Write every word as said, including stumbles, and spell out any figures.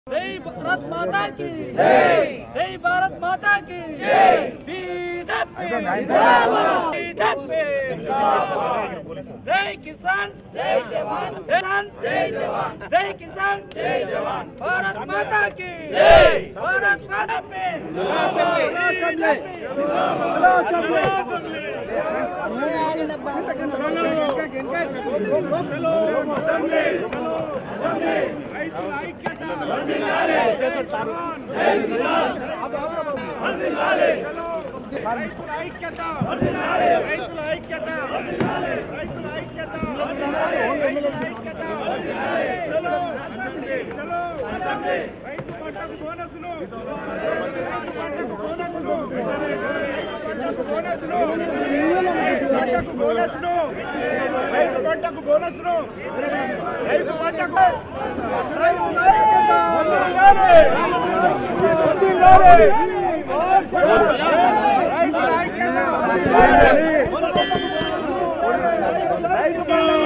जय भारत माता की जय, जय भारत माता की जय। बीजेपी बीजेपी जय किसान जय जवान, किसान जय जवान, जय किसान जय जवान। भारत माता की जय, भारत माता पे चलो असेंबली, चलो असेंबली। రైతుల ఐక్యత వర్ధిల్లాలి, జై కిసాన్, వర్ధిల్లాలి, చలో రైతుల ఐక్యత వర్ధిల్లాలి, రైతుల ఐక్యత వర్ధిల్లాలి, రైతుల ఐక్యత వర్ధిల్లాలి, రైతుల ఐక్యత వర్ధిల్లాలి, చలో అసెంబ్లీ, చలో అసెంబ్లీ। రైతు పంటకు బోనస్ను, రైతు పంటకు బోనస్ను, రైతు పంటకు బోనస్ను, రైతు పంటకు బోనస్ను, రైతు పంటకు బోనస్ను, రైతు పంటకు రైతు